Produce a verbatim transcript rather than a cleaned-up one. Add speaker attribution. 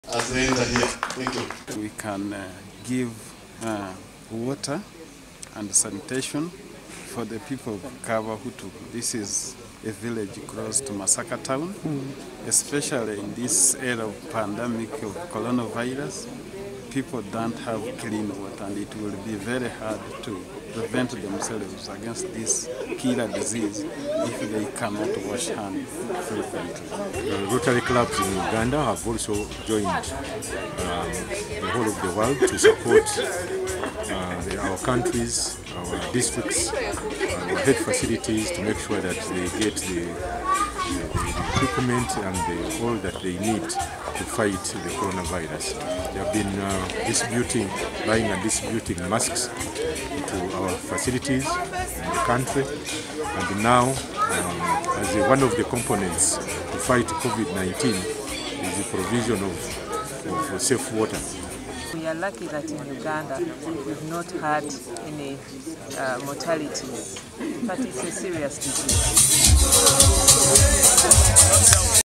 Speaker 1: as they enter here. Thank you.
Speaker 2: We can uh, give uh, water and sanitation for the people of Kabahutu. This is a village close to Masaka town, mm. especially in this era of pandemic of coronavirus. People don't have clean water, and it will be very hard to prevent themselves against this killer disease if they cannot wash hands frequently.
Speaker 3: The Rotary clubs in Uganda have also joined um, the whole of the world to support uh, the, our countries, our districts, our health facilities to make sure that they get the, the, the equipment and the, all that they need to fight the coronavirus. They have been uh, distributing, buying and distributing masks to our facilities in the country, and now um, as a, one of the components to fight COVID nineteen is the provision of, of safe water.
Speaker 4: We are lucky that in Uganda we've not had any uh, mortalities, but it's a serious disease.